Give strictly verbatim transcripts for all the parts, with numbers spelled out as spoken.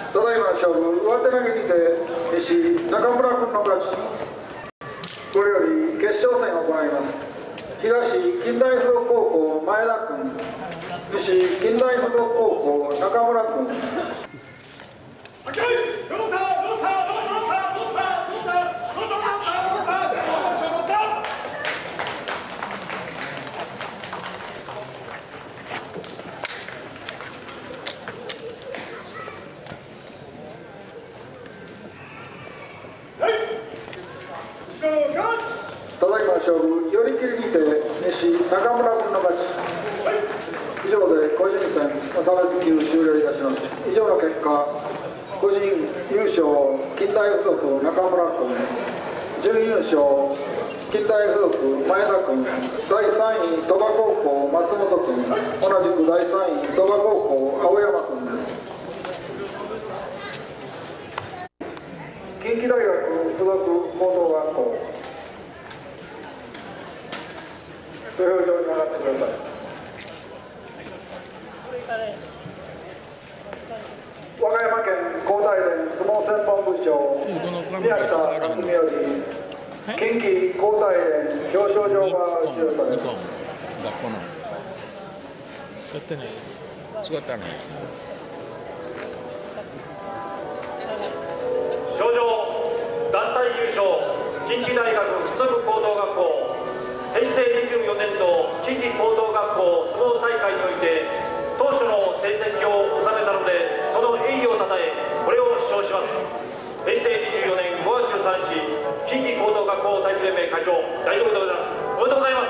ただいま勝負、上手投げにて西中村君の勝ち。これより決勝戦を行います。東近代附属高校前田君、西近代附属高校中村君。ただいま勝負、寄り切りにて西中村君の勝ち。以上で個人戦差別級終了いたします。以上の結果、個人優勝近代附属中村君、準優勝近代附属前田君、だいさんい鳥羽高校松本君、同じくだいさんい鳥羽高校青山君です。近畿大学附属高等学校、投票場に上がってください。和歌山県高大連相撲専門部長宮下克美より近畿高大連表彰状が授与されます。 学校の使ってない使ってない賞状団体優勝近畿大学附属高等学校平成にじゅうよねん度近畿高等学校相撲大会において当初の成績を収めたので、その栄誉をたたえこれを表彰します。平成にじゅうよねんごがつじゅうさんにち近畿高等学校体育連盟会長大学でございます。おめでとうございます。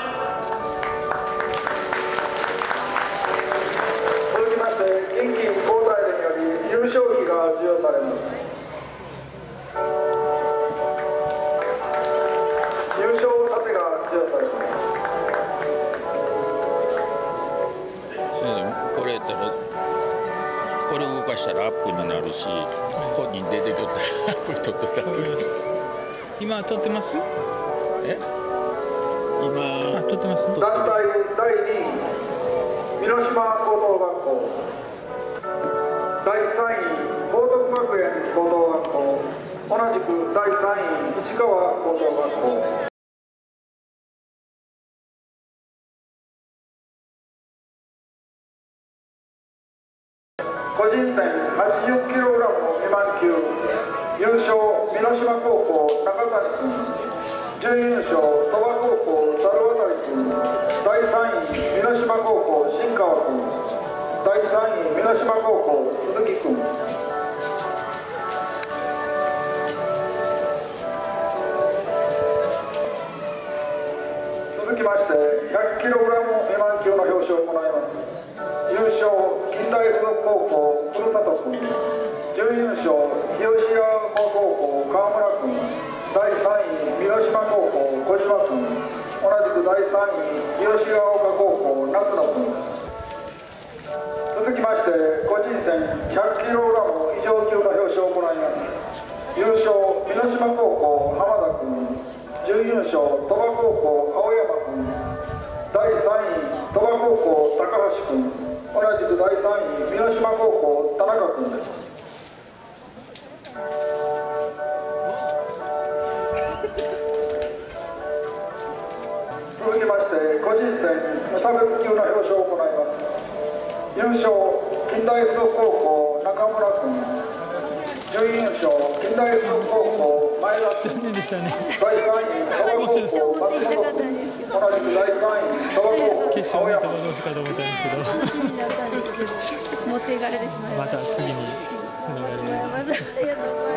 続きまして近畿高大連より優勝旗が授与されます。優勝盾が授与されます。 これってこれ動かしたらアップになるし、本人出てきよったらアップに撮っとったという。 今撮ってます？ え？今撮ってます。 団体だいにい美濃島高等学校、だいさんい報徳学園高等学校、同じくだいさんい市川高等学校。個人戦 はちじゅっキログラム 未満級優勝美濃島高校中谷君、準優勝鳥羽高校猿渡君、だいさんい美濃島高校新川君、だいさんい美濃島高校鈴木君。続きまして ひゃっキログラム 未満級の表彰を行います。優勝近代附属高校古里君、準優勝日吉山高校川村君、だいさんい美濃島高校小島君、同じくだいさんい日吉ヶ丘高校夏野君。続きまして個人戦 ひゃっキログラム 以上級の表彰を行います。優勝美濃島高校浜田君、準優勝鳥羽高校青山君、だいさんい鳥羽高校高橋君、同じくだいさんい美濃島高校田中君です。続きまして個人戦無差別級の表彰を行います。優勝近代附属高校中村君、準優勝近代附属高校前田君、だいさんい鳥羽高校松本君、同じくだいさんい鳥羽高校決勝のどうしかと思ったんですけど持っていかれてしまいました。 また次につながるように。